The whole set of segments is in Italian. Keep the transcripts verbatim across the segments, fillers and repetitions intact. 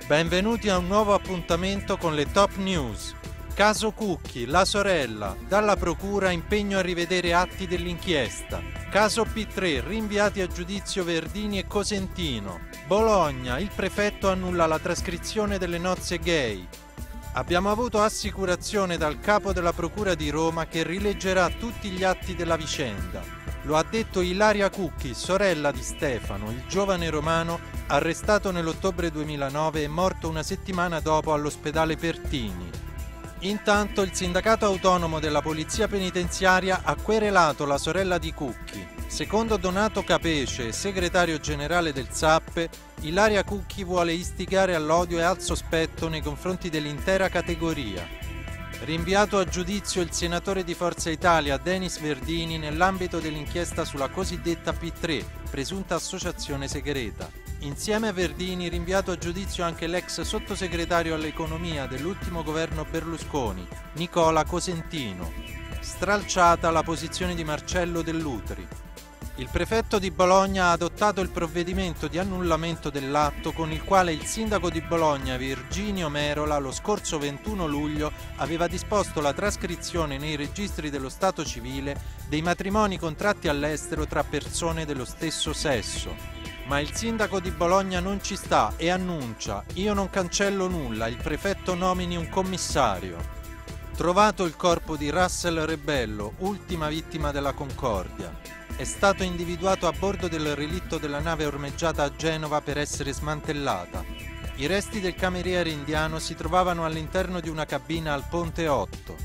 Benvenuti a un nuovo appuntamento con le top news. Caso Cucchi, la sorella, dalla procura impegno a rivedere atti dell'inchiesta. Caso P tre, rinviati a giudizio Verdini e Cosentino. Bologna, il prefetto annulla la trascrizione delle nozze gay. Abbiamo avuto assicurazione dal capo della procura di Roma che rileggerà tutti gli atti della vicenda. Lo ha detto Ilaria Cucchi, sorella di Stefano, il giovane romano arrestato nell'ottobre duemilanove e morto una settimana dopo all'ospedale Pertini. Intanto il sindacato autonomo della polizia penitenziaria ha querelato la sorella di Cucchi. Secondo Donato Capece, segretario generale del S A P, Ilaria Cucchi vuole istigare all'odio e al sospetto nei confronti dell'intera categoria. Rinviato a giudizio il senatore di Forza Italia Denis Verdini nell'ambito dell'inchiesta sulla cosiddetta P tre, presunta associazione segreta. Insieme a Verdini rinviato a giudizio anche l'ex sottosegretario all'economia dell'ultimo governo Berlusconi, Nicola Cosentino. Stralciata la posizione di Marcello Dell'Utri. Il prefetto di Bologna ha adottato il provvedimento di annullamento dell'atto con il quale il sindaco di Bologna Virginio Merola lo scorso ventuno luglio aveva disposto la trascrizione nei registri dello Stato civile dei matrimoni contratti all'estero tra persone dello stesso sesso. Ma il sindaco di Bologna non ci sta e annuncia: io non cancello nulla, il prefetto nomini un commissario. Trovato il corpo di Russell Rebello, ultima vittima della Concordia. È stato individuato a bordo del relitto della nave ormeggiata a Genova per essere smantellata. I resti del cameriere indiano si trovavano all'interno di una cabina al Ponte otto.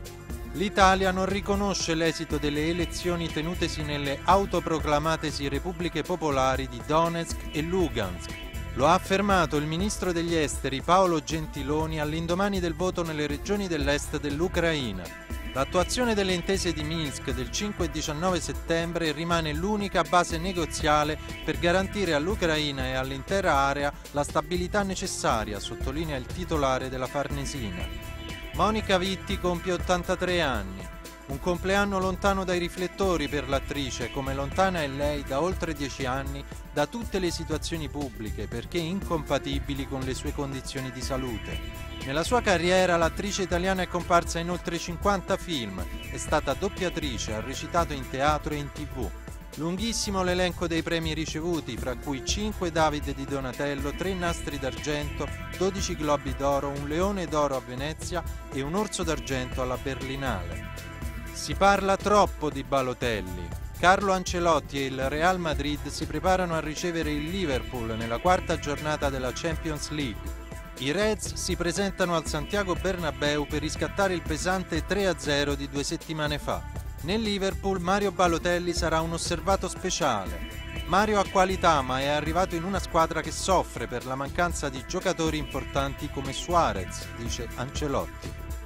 L'Italia non riconosce l'esito delle elezioni tenutesi nelle autoproclamatesi Repubbliche Popolari di Donetsk e Lugansk. Lo ha affermato il ministro degli esteri Paolo Gentiloni all'indomani del voto nelle regioni dell'est dell'Ucraina. L'attuazione delle intese di Minsk del cinque e diciannove settembre rimane l'unica base negoziale per garantire all'Ucraina e all'intera area la stabilità necessaria, sottolinea il titolare della Farnesina. Monica Vitti compie ottantatré anni. Un compleanno lontano dai riflettori per l'attrice, come lontana è lei da oltre dieci anni da tutte le situazioni pubbliche perché incompatibili con le sue condizioni di salute. Nella sua carriera l'attrice italiana è comparsa in oltre cinquanta film, è stata doppiatrice, ha recitato in teatro e in tv. Lunghissimo l'elenco dei premi ricevuti, fra cui cinque David di Donatello, tre Nastri d'Argento, dodici Globi d'Oro, un Leone d'Oro a Venezia e un Orso d'Argento alla Berlinale. Si parla troppo di Balotelli. Carlo Ancelotti e il Real Madrid si preparano a ricevere il Liverpool nella quarta giornata della Champions League. I Reds si presentano al Santiago Bernabéu per riscattare il pesante tre a zero di due settimane fa. Nel Liverpool Mario Balotelli sarà un osservato speciale. Mario ha qualità, ma è arrivato in una squadra che soffre per la mancanza di giocatori importanti come Suarez, dice Ancelotti.